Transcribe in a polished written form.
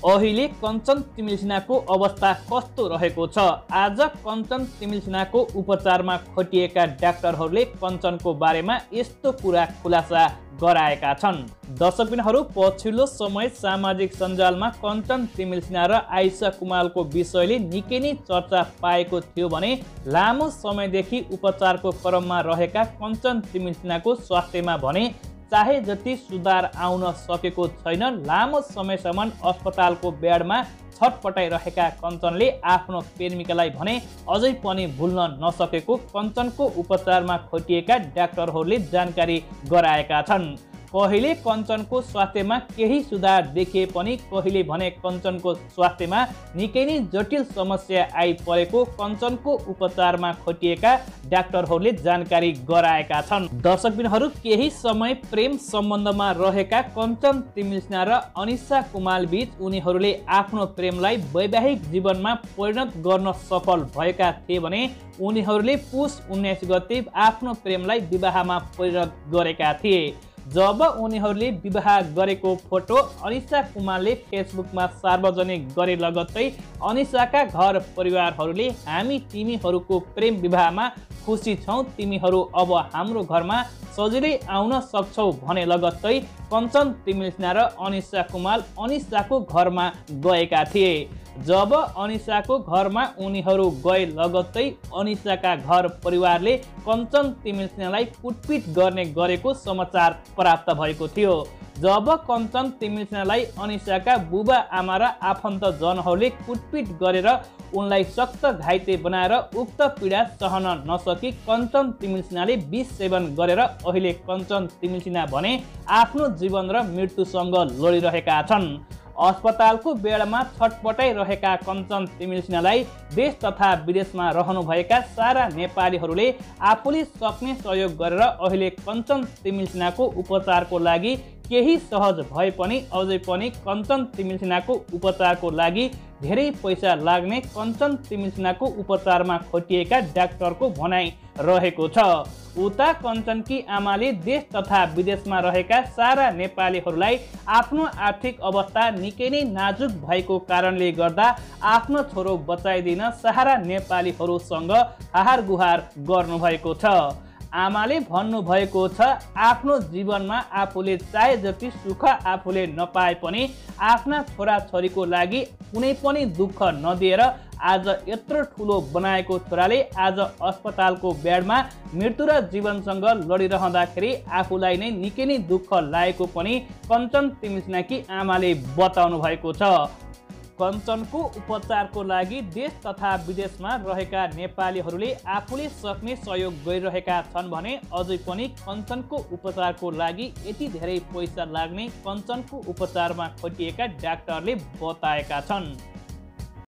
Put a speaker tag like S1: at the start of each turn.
S1: अहिले कञ्चन तिमिल सिन्हाको अवस्था कस्तो रहेको छ? आज कञ्चन तिमिल सिन्हाको उपचारमा खटिएका डाक्टरहरूले कञ्चनको बारेमा यस्तो कुरा खुलासा गराएका छन्। दर्शकबिनहरू, पछिल्लो समय सामाजिक सञ्जालमा कञ्चन तिमिल सिन्हा र आइसा कुमालको विषयले निकै नै चर्चा पाएको थियो भने लामो समयदेखि उपचारको क्रममा रहेका कञ्चन तिमिल सिन्हाको स्वास्थ्यमा भने चाहे जति सुधार आउन सकेको छैन। लामो समयसम्म अस्पतालको बेडमा छटपटाइरहेका कञ्चनले आफ्नो प्रेमिकालाई भने अझै पनि भुल्न नसकेको कञ्चनको उपचारमा खटिएका डाक्टरहरूले जानकारी गराएका छन्। कहिले कञ्चनको स्वास्थ्यमा केही सुधार देखिए पनि कहिले भने कञ्चनको स्वास्थ्यमा निकै नै जटिल समस्या आइपरेको कञ्चनको उपचारमा खटिएका डाक्टरहरूले जानकारी गराएका छन्। दर्शकबिनहरू, केही समय प्रेम सम्बन्धमा रहेका कञ्चन तिमिल सिन्हा र अनिसा कुमाल बीच उनीहरूले आफ्नो प्रेमलाई वैवाहिक जीवनमा परिणत गर्न सफल भएका थिए भने उनीहरूले पुस 19 गते आफ्नो प्रेमलाई विवाहमा परिणत गरेका थिए। जब उनीहरूले विवाह गरेको फोटो अनिसा कुमारले फेसबुकमा सार्वजनिक गरे लगत्तै अनिसाका घर परिवारहरूले हामी तिमीहरूको प्रेम विवाहमा खुसी छौँ, तिमीहरू अब हाम्रो घरमा सजिलै आउन सक्छौ भने लगत्तै कञ्चन तिमिल सिन्हा र अनिसा कुमाल अनिसाको घरमा गएका थिए। जब अनिसाको घरमा उनीहरू गए लगत्तै अनिसाका घर परिवारले कञ्चन तिमिल सिन्हालाई कुटपिट गर्ने गरेको समाचार प्राप्त भएको थियो। जब कञ्चन तिमिल सिन्हालाई अनिसाका बुबा आमा र आफन्तजनहरूले कुटपिट गरेर उनलाई सख्त घाइते बनाएर उक्त पीडा सहन नसकी कञ्चन तिमिल सिन्हाले विष सेवन गरेर अहिले कञ्चन तिमिल सिन्हा भने आफ्नो जीवन र मृत्युसँग लडिरहेका छन्। अस्पतालको बेडमा छटपटाइरहेका कञ्चन तिमिल सिन्हालाई देश तथा विदेशमा रहनुभएका सारा नेपालीहरूले आफूले सक्ने सहयोग गरेर अहिले कञ्चन तिमिल सिन्हाको उपचारको लागि केही सहज भए पनि अझै पनि कञ्चन तिमिल सिन्हाको उपचारको लागि धेरै पैसा लाग्ने कञ्चन तिमिल सिन्हाको उपचारमा खटिएका डाक्टरको भनाइ रहेको छ। उता कञ्चनकी आमाले देश तथा विदेशमा रहेका सारा नेपालीहरूलाई आफ्नो आर्थिक अवस्था निकै नै नाजुक भएको कारणले गर्दा आफ्नो छोरो बचाइदिन सारा नेपालीहरूसँग हाहार गुहार गर्नुभएको छ। आमाले भन्नुभएको छ, आफ्नो जीवनमा आफूले चाहे जति सुख आफूले नपाए पनि आफ्ना छोराछोरीको लागि कुनै पनि दुःख नदिएर आज यत्रो ठुलो बनाएको छोराले आज अस्पतालको बेडमा मृत्यु र जीवनसँग लडिरहँदाखेरि आफूलाई नै निकै नै दुःख लागेको पनि कञ्चन तिमिल सिन्हाकी आमाले बताउनु भएको छ। कञ्चनको उपचारको लागि देश तथा विदेशमा रहेका नेपालीहरूले आफूले सक्ने सहयोग गरिरहेका छन् भने अझै पनि कञ्चनको उपचारको लागि यति धेरै पैसा लाग्ने कञ्चनको उपचारमा खटिएका डाक्टरले बताएका छन्।